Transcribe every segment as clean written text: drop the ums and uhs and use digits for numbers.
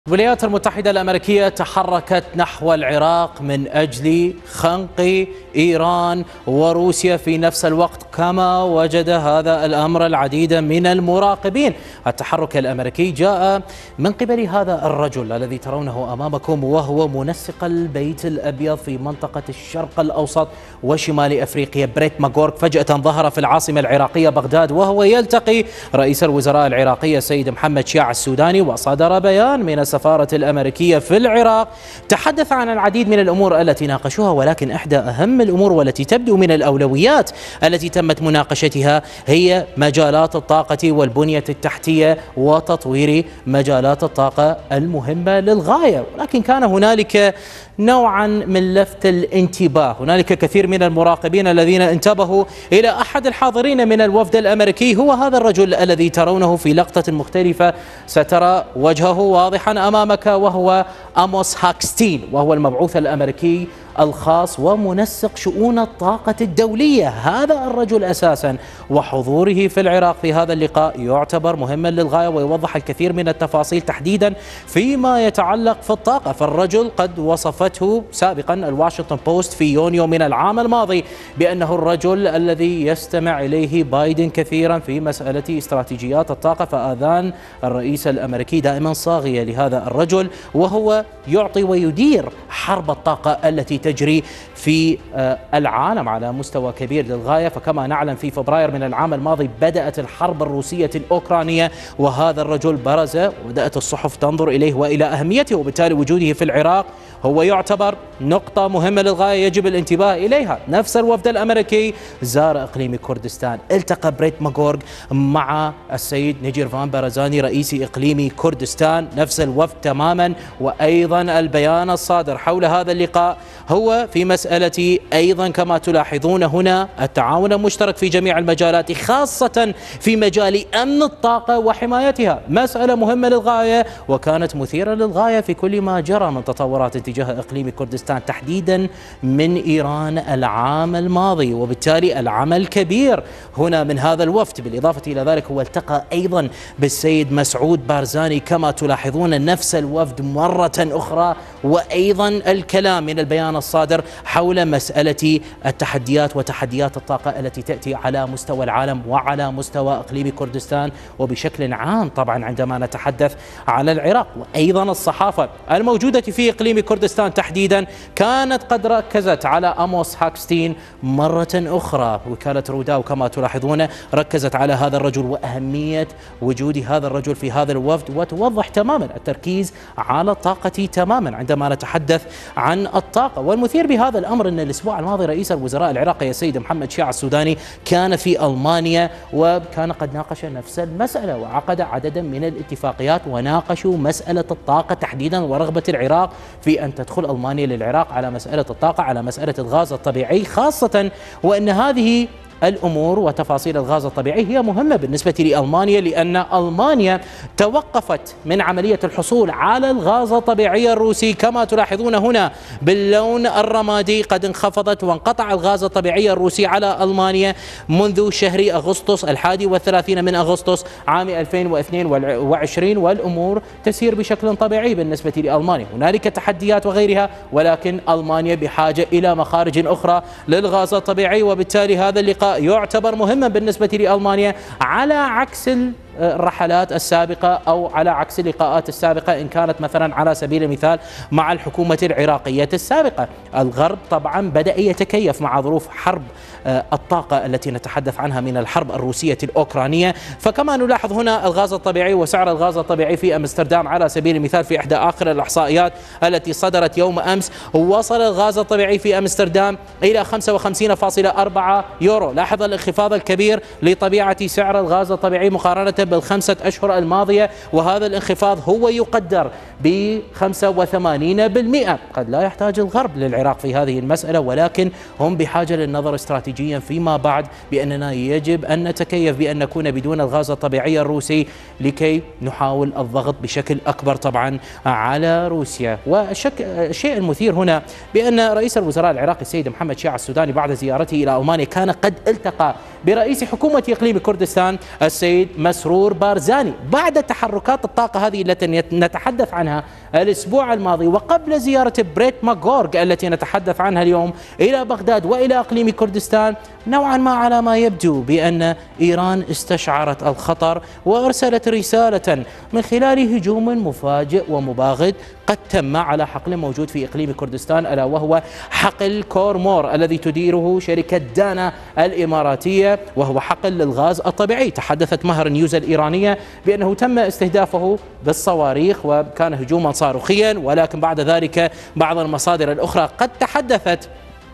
الولايات المتحدة الأمريكية تحركت نحو العراق من أجل خنق إيران وروسيا في نفس الوقت، كما وجد هذا الأمر العديد من المراقبين. التحرك الأمريكي جاء من قبل هذا الرجل الذي ترونه أمامكم، وهو منسق البيت الأبيض في منطقة الشرق الأوسط وشمال أفريقيا، بريت ماغورك. فجأة ظهر في العاصمة العراقية بغداد وهو يلتقي رئيس الوزراء العراقي السيد محمد شياع السوداني، وصدر بيان من السفارة الأمريكية في العراق تحدث عن العديد من الأمور التي ناقشوها، ولكن إحدى أهم الأمور والتي تبدو من الأولويات التي تمت مناقشتها هي مجالات الطاقة والبنية التحتية وتطوير مجالات الطاقة المهمة للغاية. ولكن كان هنالك نوعا من لفت الانتباه، هنالك كثير من المراقبين الذين انتبهوا إلى أحد الحاضرين من الوفد الأمريكي، هو هذا الرجل الذي ترونه في لقطة مختلفة سترى وجهه واضحا أمامك، وهو آموس هوكستين، وهو المبعوث الأمريكي الخاص ومنسق شؤون الطاقة الدولية. هذا الرجل أساسا وحضوره في العراق في هذا اللقاء يعتبر مهما للغاية، ويوضح الكثير من التفاصيل تحديدا فيما يتعلق في الطاقة. فالرجل قد وصفته سابقا الواشنطن بوست في يونيو من العام الماضي بأنه الرجل الذي يستمع إليه بايدن كثيرا في مسألة استراتيجيات الطاقة، فآذان الرئيس الأمريكي دائما صاغية لهذا الرجل، وهو يعطي ويدير حرب الطاقة التي تجري في العالم على مستوى كبير للغاية. فكما نعلم في فبراير من العام الماضي بدأت الحرب الروسية الأوكرانية، وهذا الرجل برز وبدأت الصحف تنظر إليه وإلى أهميته، وبالتالي وجوده في العراق هو يعتبر نقطة مهمة للغاية يجب الانتباه إليها. نفس الوفد الأمريكي زار إقليم كردستان، التقى بريت ماغورك مع السيد نيجيرفان بارزاني رئيس إقليم كردستان، نفس الوفد تماما. وأيضا البيان الصادر حول هذا اللقاء هو في مسألة أيضا كما تلاحظون هنا التعاون المشترك في جميع المجالات، خاصة في مجال أمن الطاقة وحمايتها، مسألة مهمة للغاية وكانت مثيرة للغاية في كل ما جرى من تطورات اتجاه إقليم كردستان تحديدا من إيران العام الماضي. وبالتالي العمل كبير هنا من هذا الوفد. بالإضافة إلى ذلك هو التقى أيضا بالسيد مسعود بارزاني كما تلاحظون، نفس الوفد مرة أخرى، وأيضا الكلام من البيان الصادر حول مسألة التحديات وتحديات الطاقة التي تأتي على مستوى العالم وعلى مستوى إقليم كردستان وبشكل عام طبعا عندما نتحدث على العراق. وأيضا الصحافة الموجودة في إقليم كردستان تحديدا كانت قد ركزت على آموس هوكستين مرة أخرى. وكالة روداو كما تلاحظون ركزت على هذا الرجل وأهمية وجود هذا الرجل في هذا الوفد، وتوضح تماما التركيز على الطاقة تماما عندما نتحدث عن الطاقة. والمثير بهذا الأمر أن الأسبوع الماضي رئيس الوزراء العراقي السيد محمد شياع السوداني كان في ألمانيا، وكان قد ناقش نفس المسألة وعقد عددا من الاتفاقيات، وناقشوا مسألة الطاقة تحديدا ورغبة العراق في أن تدخل ألمانيا للعراق على مسألة الطاقة، على مسألة الغاز الطبيعي، خاصة وأن هذه الأمور وتفاصيل الغاز الطبيعي هي مهمة بالنسبة لألمانيا، لأن ألمانيا توقفت من عملية الحصول على الغاز الطبيعي الروسي كما تلاحظون هنا باللون الرمادي. قد انخفضت وانقطع الغاز الطبيعي الروسي على ألمانيا منذ شهر أغسطس 31 من أغسطس عام 2022، والأمور تسير بشكل طبيعي بالنسبة لألمانيا. هنالك تحديات وغيرها، ولكن ألمانيا بحاجة إلى مخارج أخرى للغاز الطبيعي، وبالتالي هذا اللقاء يعتبر مهما بالنسبة لألمانيا على عكس الرحلات السابقة أو على عكس اللقاءات السابقة، إن كانت مثلا على سبيل المثال مع الحكومة العراقية السابقة. الغرب طبعا بدأ يتكيف مع ظروف حرب الطاقة التي نتحدث عنها من الحرب الروسية الأوكرانية. فكما نلاحظ هنا الغاز الطبيعي وسعر الغاز الطبيعي في أمستردام على سبيل المثال في إحدى آخر الإحصائيات التي صدرت يوم أمس، وصل الغاز الطبيعي في أمستردام إلى 55.4 يورو. لاحظ الانخفاض الكبير لطبيعة سعر الغاز الطبيعي مقارنة بالخمسة أشهر الماضية، وهذا الانخفاض هو يقدر ب85%. قد لا يحتاج الغرب للعراق في هذه المسألة، ولكن هم بحاجة للنظر استراتيجيا فيما بعد بأننا يجب أن نتكيف بأن نكون بدون الغاز الطبيعي الروسي لكي نحاول الضغط بشكل أكبر طبعا على روسيا. والشيء المثير هنا بأن رئيس الوزراء العراقي السيد محمد شياع السوداني بعد زيارته إلى ألمانيا كان قد التقى برئيس حكومة إقليم كردستان السيد مسعود مسرور بارزاني بعد تحركات الطاقة هذه التي نتحدث عنها الأسبوع الماضي وقبل زيارة بريت ماغورغ التي نتحدث عنها اليوم إلى بغداد وإلى إقليم كردستان، نوعا ما على ما يبدو بأن إيران استشعرت الخطر وأرسلت رسالة من خلال هجوم مفاجئ ومباغت قد تم على حقل موجود في إقليم كردستان، ألا وهو حقل كورمور الذي تديره شركة دانا الإماراتية، وهو حقل للغاز الطبيعي. تحدثت مهر نيوز الإيرانية بأنه تم استهدافه بالصواريخ وكان هجوما صاروخيا، ولكن بعد ذلك بعض المصادر الأخرى قد تحدثت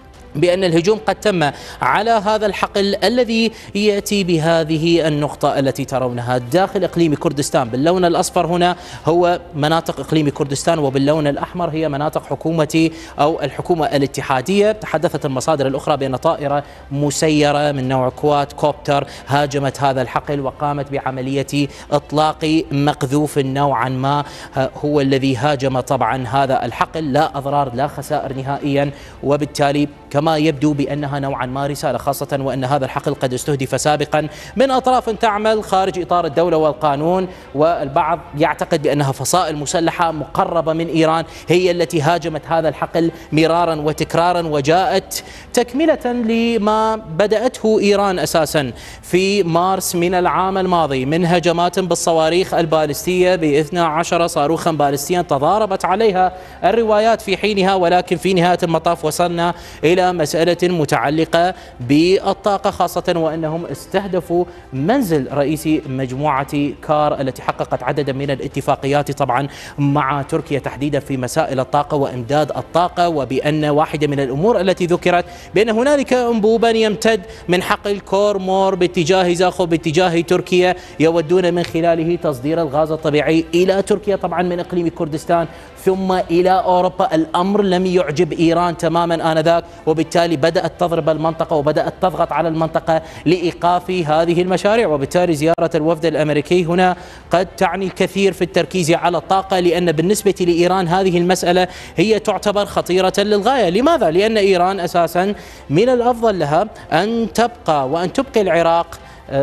بأن الهجوم قد تم على هذا الحقل الذي يأتي بهذه النقطة التي ترونها داخل إقليم كردستان. باللون الأصفر هنا هو مناطق إقليم كردستان، وباللون الأحمر هي مناطق حكومة أو الحكومة الاتحادية. تحدثت المصادر الأخرى بأن طائرة مسيرة من نوع كواد كوبتر هاجمت هذا الحقل وقامت بعملية إطلاق مقذوف نوعا ما هو الذي هاجم طبعا هذا الحقل. لا أضرار لا خسائر نهائيا، وبالتالي كما يبدو بأنها نوعا ما رسالة، خاصة وأن هذا الحقل قد استهدف سابقا من أطراف تعمل خارج إطار الدولة والقانون، والبعض يعتقد بأنها فصائل مسلحة مقربة من إيران هي التي هاجمت هذا الحقل مرارا وتكرارا، وجاءت تكملة لما بدأته إيران أساسا في مارس من العام الماضي من هجمات بالصواريخ البالستية ب12 صاروخا بالستيا تضاربت عليها الروايات في حينها، ولكن في نهاية المطاف وصلنا إلى مسألة متعلقة بالطاقة، خاصة وأنهم استهدفوا منزل رئيس مجموعة كار التي حققت عددا من الاتفاقيات طبعا مع تركيا تحديدا في مسائل الطاقة وإمداد الطاقة، وبأن واحدة من الأمور التي ذكرت بأن هنالك أنبوبا يمتد من حقل كورمور باتجاه زاخو باتجاه تركيا يودون من خلاله تصدير الغاز الطبيعي إلى تركيا طبعا من إقليم كردستان ثم إلى أوروبا. الأمر لم يعجب إيران تماما آنذاك، وبالتالي بدأت تضرب المنطقة وبدأت تضغط على المنطقة لإيقاف هذه المشاريع. وبالتالي زيارة الوفد الأمريكي هنا قد تعني الكثير في التركيز على الطاقة، لأن بالنسبة لإيران هذه المسألة هي تعتبر خطيرة للغاية. لماذا؟ لأن إيران أساسا من الأفضل لها أن تبقى وأن تبقي العراق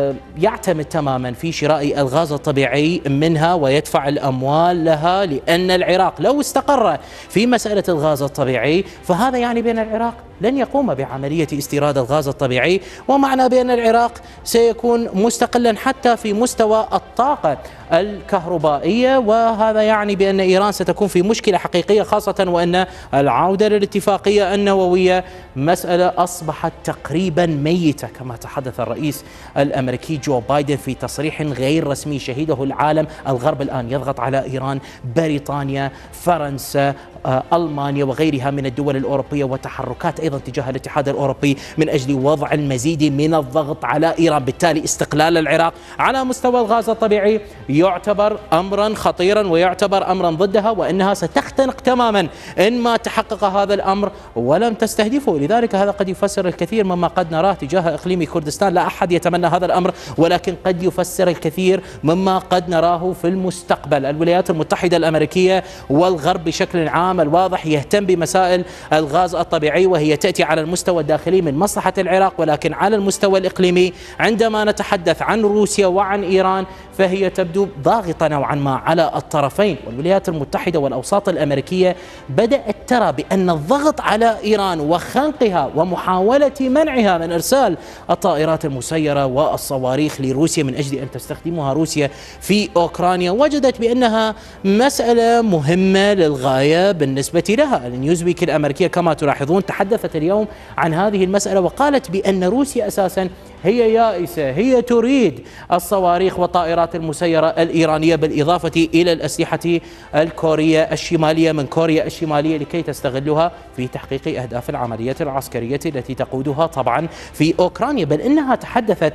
يعتمد تماما في شراء الغاز الطبيعي منها ويدفع الأموال لها، لأن العراق لو استقر في مسألة الغاز الطبيعي فهذا يعني بأن العراق لن يقوم بعملية استيراد الغاز الطبيعي، ومعنى بأن العراق سيكون مستقلا حتى في مستوى الطاقة الكهربائية، وهذا يعني بأن إيران ستكون في مشكلة حقيقية، خاصة وأن العودة للاتفاقية النووية مسألة أصبحت تقريبا ميتة كما تحدث الرئيس الأمريكي جو بايدن في تصريح غير رسمي شهده العالم. الغرب الآن يضغط على إيران، بريطانيا، فرنسا، ألمانيا وغيرها من الدول الأوروبية، وتحركات أيضا تجاه الاتحاد الأوروبي من أجل وضع المزيد من الضغط على إيران. بالتالي استقلال العراق على مستوى الغاز الطبيعي يعتبر أمرا خطيرا ويعتبر أمرا ضدها، وأنها ستختنق تماما إن ما تحقق هذا الأمر ولم تستهدفه. لذلك هذا قد يفسر الكثير مما قد نراه تجاه إقليم كردستان. لا أحد يتمنى هذا الأمر، ولكن قد يفسر الكثير مما قد نراه في المستقبل. الولايات المتحدة الأمريكية والغرب بشكل عام الواضح يهتم بمسائل الغاز الطبيعي، وهي تأتي على المستوى الداخلي من مصلحة العراق، ولكن على المستوى الإقليمي عندما نتحدث عن روسيا وعن إيران فهي تبدو ضاغطة نوعا ما على الطرفين. والولايات المتحدة والأوساط الأمريكية بدأت ترى بأن الضغط على إيران وخنقها ومحاولة منعها من إرسال الطائرات المسيرة والصواريخ لروسيا من أجل أن تستخدمها روسيا في أوكرانيا، وجدت بأنها مسألة مهمة للغاية بالنسبة لها. النيوزويك الأمريكية كما تلاحظون تحدثت اليوم عن هذه المسألة، وقالت بأن روسيا أساسا هي يائسة، هي تريد الصواريخ والطائرات المسيرة الإيرانية بالإضافة إلى الأسلحة الكورية الشمالية من كوريا الشمالية لكي تستغلها في تحقيق أهداف العملية العسكرية التي تقودها طبعا في أوكرانيا. بل إنها تحدثت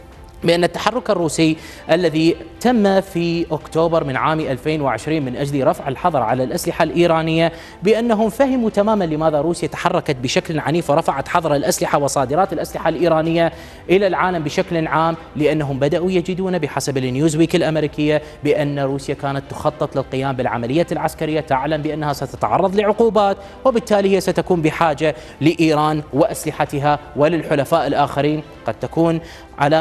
بأن التحرك الروسي الذي تم في أكتوبر من عام 2020 من أجل رفع الحظر على الأسلحة الإيرانية، بأنهم فهموا تماما لماذا روسيا تحركت بشكل عنيف ورفعت حظر الأسلحة وصادرات الأسلحة الإيرانية إلى العالم بشكل عام، لأنهم بدأوا يجدون بحسب النيوزويك الأمريكية بأن روسيا كانت تخطط للقيام بالعملية العسكرية، تعلم بأنها ستتعرض لعقوبات، وبالتالي هي ستكون بحاجة لإيران وأسلحتها وللحلفاء الآخرين. قد تكون على مسألة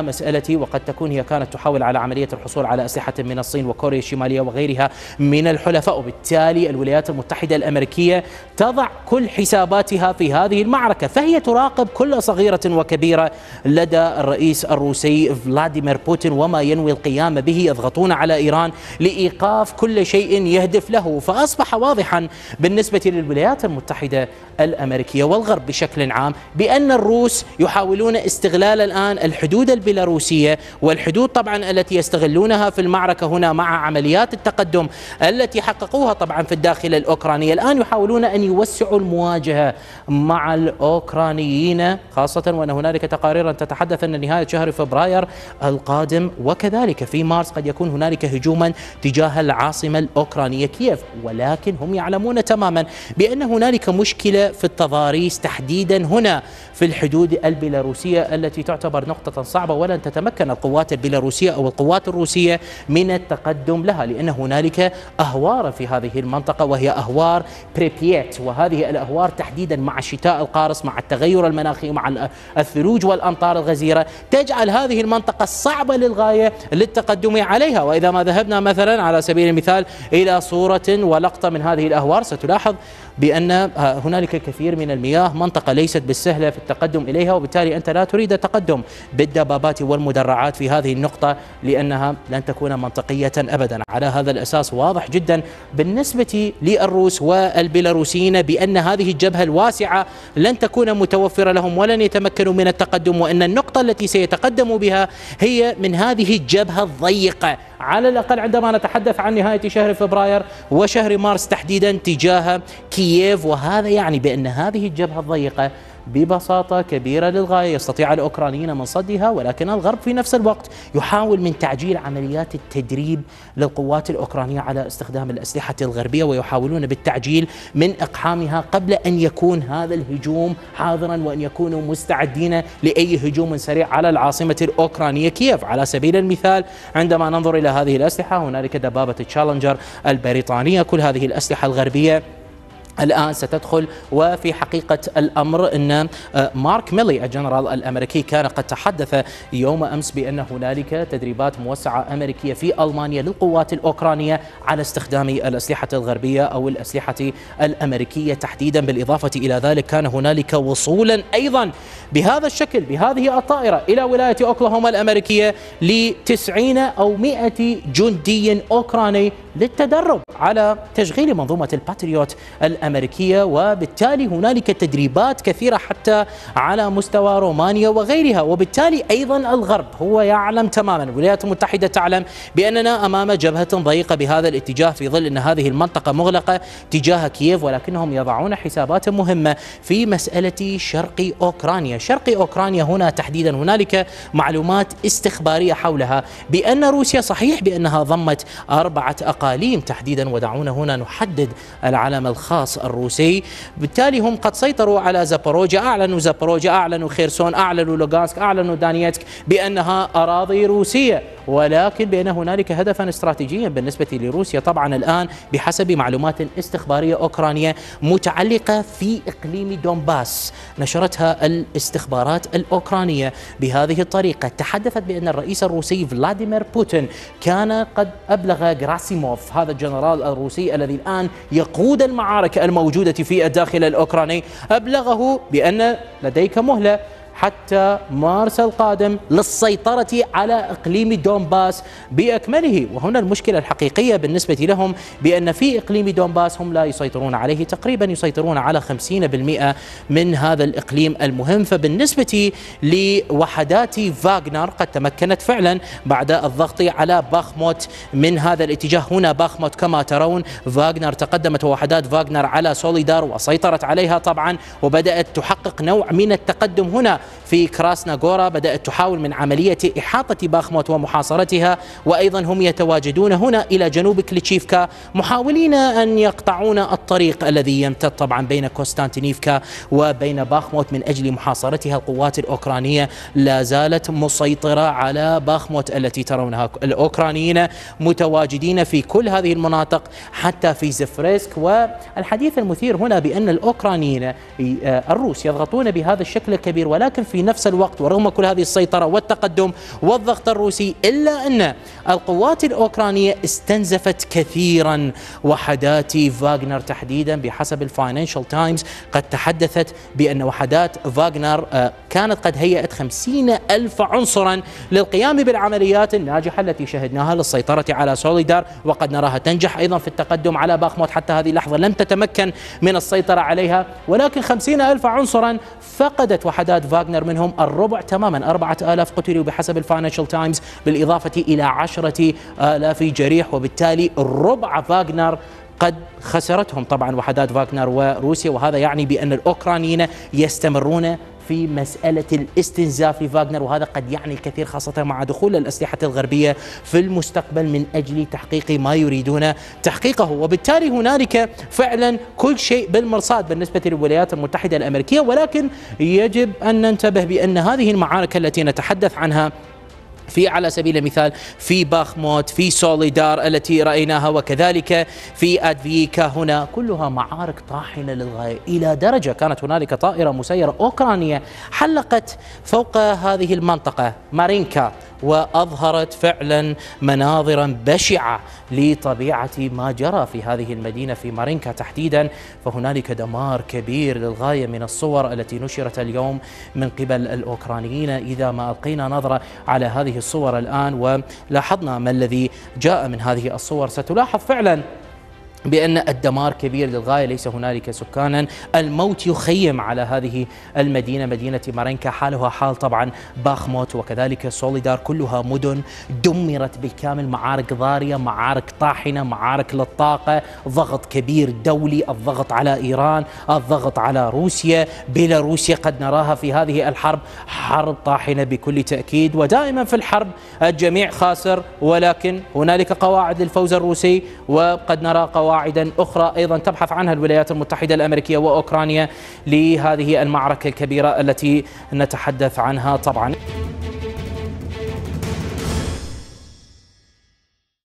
وقد تكون هي كانت تحاول على عملية الحصول على أسلحة من الصين وكوريا الشمالية وغيرها من الحلفاء، وبالتالي الولايات المتحدة الأمريكية تضع كل حساباتها في هذه المعركة، فهي تراقب كل صغيرة وكبيرة لدى الرئيس الروسي فلاديمير بوتين وما ينوي القيام به. يضغطون على إيران لإيقاف كل شيء يهدف له. فأصبح واضحا بالنسبة للولايات المتحدة الأمريكية والغرب بشكل عام بأن الروس يحاولون استغلال الآن الحدود البيلاروسية والحدود طبعا التي يستغلونها في المعركة هنا مع عمليات التقدم التي حققوها طبعا في الداخل الأوكراني. الآن يحاولون أن يوسعوا المواجهة مع الأوكرانيين، خاصة وأن هنالك تقارير تتحدث أن نهاية شهر فبراير القادم وكذلك في مارس قد يكون هنالك هجوما تجاه العاصمة الأوكرانية كييف، ولكن هم يعلمون تماما بأن هنالك مشكلة في التضاريس تحديدا هنا في الحدود البيلاروسية التي تعتبر نقطة صعبة، ولن تتمكن القوات البيلاروسية أو القوات الروسية من التقدم لها، لأن هنالك أهوار في هذه المنطقة وهي أهوار بريبيات، وهذه الأهوار تحديدا مع الشتاء القارس مع التغير المناخي مع الثلوج والأمطار الغزيرة تجعل هذه المنطقة صعبة للغاية للتقدم عليها. وإذا ما ذهبنا مثلا على سبيل المثال إلى صورة ولقطة من هذه الأهوار ستلاحظ بأن هنالك الكثير من المياه، منطقة ليست بالسهلة في التقدم إليها، وبالتالي أنت لا تريد التقدم بالدبابات والمدرعات في هذه النقطة لأنها لن تكون منطقية أبدا. على هذا الأساس واضح جدا بالنسبة للروس والبيلاروسيين بأن هذه الجبهة الواسعة لن تكون متوفرة لهم ولن يتمكنوا من التقدم، وأن النقطة التي سيتقدموا بها هي من هذه الجبهة الضيقة على الأقل عندما نتحدث عن نهاية شهر فبراير وشهر مارس تحديدا تجاه كييف. وهذا يعني بأن هذه الجبهة الضيقة ببساطة كبيرة للغاية يستطيع الأوكرانيين من صدها، ولكن الغرب في نفس الوقت يحاول من تعجيل عمليات التدريب للقوات الأوكرانية على استخدام الأسلحة الغربية، ويحاولون بالتعجيل من إقحامها قبل أن يكون هذا الهجوم حاضرا وأن يكونوا مستعدين لأي هجوم سريع على العاصمة الأوكرانية كييف. على سبيل المثال عندما ننظر إلى هذه الأسلحة هنالك دبابة تشالنجر البريطانية، كل هذه الأسلحة الغربية الآن ستدخل. وفي حقيقة الأمر أن مارك ميلي الجنرال الأمريكي كان قد تحدث يوم أمس بأن هنالك تدريبات موسعة أمريكية في ألمانيا للقوات الأوكرانية على استخدام الأسلحة الغربية أو الأسلحة الأمريكية تحديدا. بالإضافة إلى ذلك كان هنالك وصولا أيضا بهذا الشكل بهذه الطائرة إلى ولاية أوكلاهوما الأمريكية ل90 أو 100 جندي أوكراني للتدرب على تشغيل منظومة الباتريوت الأمريكية، وبالتالي هنالك تدريبات كثيرة حتى على مستوى رومانيا وغيرها. وبالتالي أيضا الغرب هو يعلم تماما، الولايات المتحدة تعلم بأننا أمام جبهة ضيقة بهذا الاتجاه في ظل أن هذه المنطقة مغلقة تجاه كييف، ولكنهم يضعون حسابات مهمة في مسألة شرق أوكرانيا. شرق أوكرانيا هنا تحديدا هنالك معلومات استخبارية حولها بأن روسيا صحيح بأنها ضمت 4 أقاليم تحديدا، ودعونا هنا نحدد العلم الخاص الروسي، بالتالي هم قد سيطروا على زابوروجيا، أعلنوا خيرسون، أعلنوا لوغانسك، أعلنوا دانيتسك بأنها أراضي روسية، ولكن بأن هنالك هدفا استراتيجيا بالنسبة لروسيا طبعا الآن بحسب معلومات استخبارية أوكرانية متعلقة في إقليم دونباس نشرتها الاستخبارات الأوكرانية بهذه الطريقة. تحدثت بأن الرئيس الروسي فلاديمير بوتين كان قد أبلغ غراسيموف هذا الجنرال الروسي الذي الآن يقود المعارك الموجودة في الداخل الأوكراني، أبلغه بأن لديك مهلة حتى مارس القادم للسيطرة على إقليم دونباس بأكمله. وهنا المشكلة الحقيقية بالنسبة لهم بأن في إقليم دونباس هم لا يسيطرون عليه، تقريبا يسيطرون على 50% من هذا الإقليم المهم. فبالنسبة لوحدات فاغنر قد تمكنت فعلا بعد الضغط على باخموت من هذا الاتجاه. هنا باخموت كما ترون فاغنر تقدمت وحدات فاغنر على سوليدار وسيطرت عليها طبعا، وبدأت تحقق نوع من التقدم هنا في كراسناغورا، بدأت تحاول من عملية إحاطة باخموت ومحاصرتها، وأيضا هم يتواجدون هنا إلى جنوب كليتشيفكا محاولين أن يقطعون الطريق الذي يمتد طبعا بين كوستانتينيفكا وبين باخموت من أجل محاصرتها. القوات الأوكرانية لا زالت مسيطرة على باخموت التي ترونها، الأوكرانيين متواجدين في كل هذه المناطق حتى في زفريسك. والحديث المثير هنا بأن الأوكرانيين الروس يضغطون بهذا الشكل الكبير، ولكن ولكن في نفس الوقت ورغم كل هذه السيطرة والتقدم والضغط الروسي إلا أن القوات الأوكرانية استنزفت كثيرا وحدات فاغنر تحديدا. بحسب الفاينانشال تايمز قد تحدثت بأن وحدات فاغنر كانت قد هيأت 50,000 عنصرا للقيام بالعمليات الناجحة التي شهدناها للسيطرة على سوليدار، وقد نراها تنجح أيضا في التقدم على باخموت. حتى هذه اللحظة لم تتمكن من السيطرة عليها، ولكن 50,000 عنصرا فقدت وحدات فاغنر منهم الربع تماما، 4,000 قتلوا بحسب الفاينانشال تايمز، بالإضافة إلى 10,000 جريح، وبالتالي ربع فاغنر قد خسرتهم طبعا وحدات فاغنر وروسيا. وهذا يعني بأن الأوكرانيين يستمرون في مسألة الاستنزاف لفاغنر، وهذا قد يعني الكثير خاصة مع دخول الأسلحة الغربية في المستقبل من أجل تحقيق ما يريدون تحقيقه. وبالتالي هنالك فعلا كل شيء بالمرصاد بالنسبة للولايات المتحدة الأمريكية، ولكن يجب أن ننتبه بأن هذه المعارك التي نتحدث عنها في على سبيل المثال في باخموت، في سوليدار التي رأيناها، وكذلك في أدفيكا، هنا كلها معارك طاحنة للغاية، إلى درجة كانت هنالك طائرة مسيرة أوكرانية حلقت فوق هذه المنطقة مارينكا، وأظهرت فعلا مناظرا بشعة لطبيعة ما جرى في هذه المدينة في مارينكا تحديدا. فهنالك دمار كبير للغاية من الصور التي نشرت اليوم من قبل الأوكرانيين. إذا ما ألقينا نظرة على هذه الصور الآن ولاحظنا ما الذي جاء من هذه الصور، ستلاحظ فعلا بأن الدمار كبير للغاية، ليس هنالك سكانا، الموت يخيم على هذه المدينة، مدينة مارينكا، حالها حال طبعا باخموت وكذلك سوليدار، كلها مدن دمرت بالكامل، معارك ضارية، معارك طاحنة، معارك للطاقة، ضغط كبير دولي، الضغط على إيران، الضغط على روسيا، بيلاروسيا قد نراها في هذه الحرب حرب طاحنة بكل تأكيد. ودائما في الحرب الجميع خاسر، ولكن هنالك قواعد للفوز الروسي، وقد نرى قواعدا أخرى أيضا تبحث عنها الولايات المتحدة الأمريكية وأوكرانيا لهذه المعركة الكبيرة التي نتحدث عنها طبعا.